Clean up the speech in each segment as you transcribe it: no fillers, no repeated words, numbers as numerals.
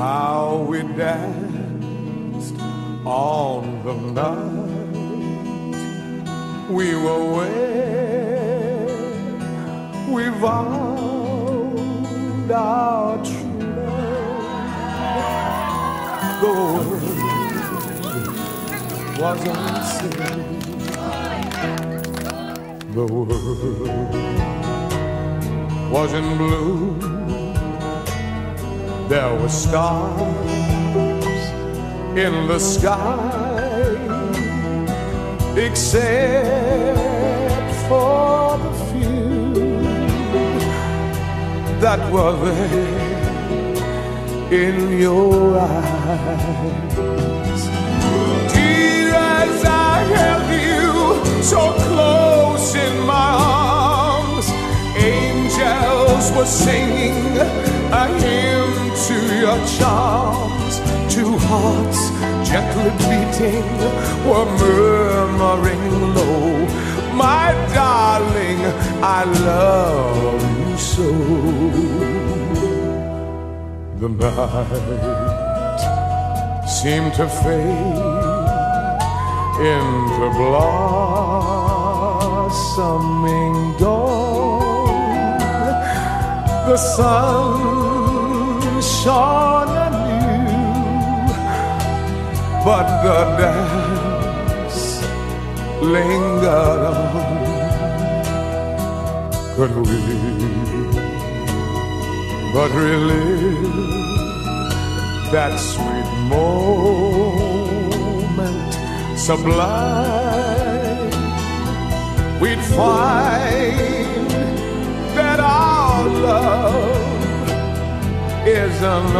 how we danced on the night we were wed. We vowed our true love. The world was unseen. The world was in blue. There were stars in the sky, except for the few that were there in your eyes. Dear, as I held you so close in my arms, angels were singing a hymn to your charms. Two hearts gently beating were murmuring low, my darling, I love you so. The night seemed to fade into blossoming dawn. The sun shone anew, but the dance lingered on. Could we but relive that sweet moment sublime, we'd find that our love is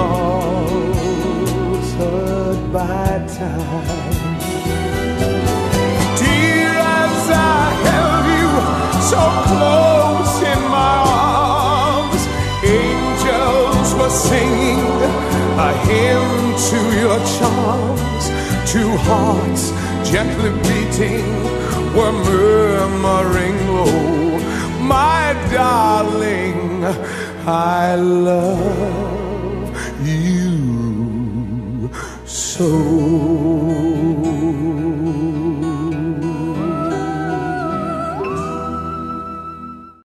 unaltered by time. Dear, as I held you so close in my arms, angels were singing a hymn to your charms. Two hearts gently beating were murmuring low, my darling, I love you so.